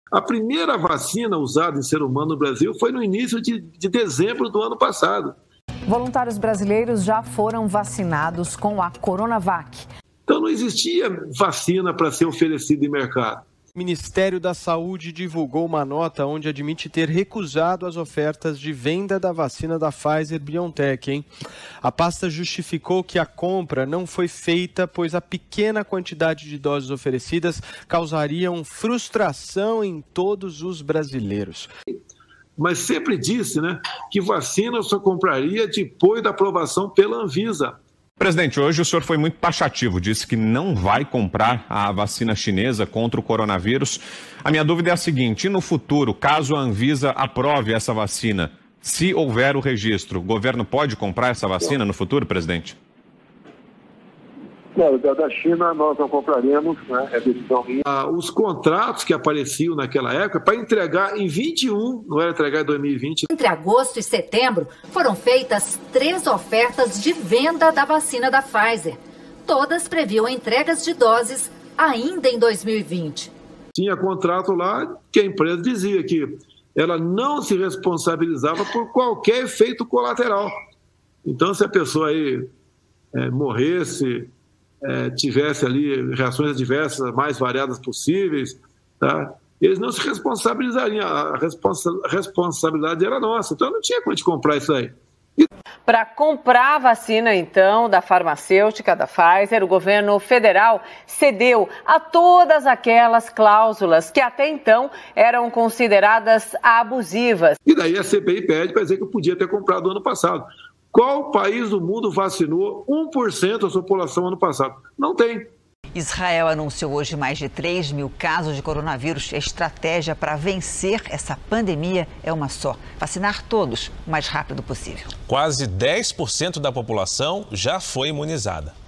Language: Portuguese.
A primeira vacina usada em ser humano no Brasil foi no início de dezembro do ano passado. Voluntários brasileiros já foram vacinados com a Coronavac. Então não existia vacina para ser oferecida em mercado. O Ministério da Saúde divulgou uma nota onde admite ter recusado as ofertas de venda da vacina da Pfizer-BioNTech, hein? A pasta justificou que a compra não foi feita, pois a pequena quantidade de doses oferecidas causariam frustração em todos os brasileiros. Mas sempre disse, que vacina só compraria depois da aprovação pela Anvisa. Presidente, hoje o senhor foi muito taxativo, disse que não vai comprar a vacina chinesa contra o coronavírus. A minha dúvida é a seguinte, e no futuro, caso a Anvisa aprove essa vacina, se houver o registro, o governo pode comprar essa vacina no futuro, presidente? Não, da China nós não compraremos, é decisão minha. Os contratos que apareciam naquela época para entregar em 21, não era entregar em 2020. Entre agosto e setembro foram feitas 3 ofertas de venda da vacina da Pfizer. Todas previam entregas de doses ainda em 2020. Tinha contrato lá que a empresa dizia que ela não se responsabilizava por qualquer efeito colateral. Então, se a pessoa aí morresse, tivesse ali reações adversas mais variadas possíveis, tá? Eles não se responsabilizariam, a responsabilidade era nossa, então não tinha como a gente comprar isso aí. Para comprar a vacina, então, da farmacêutica, da Pfizer, o governo federal cedeu a todas aquelas cláusulas que até então eram consideradas abusivas. E daí a CPI pede para dizer que eu podia ter comprado ano passado. Qual país do mundo vacinou 1% da sua população ano passado? Não tem. Israel anunciou hoje mais de 3 mil casos de coronavírus. A estratégia para vencer essa pandemia é uma só: vacinar todos o mais rápido possível. Quase 10% da população já foi imunizada.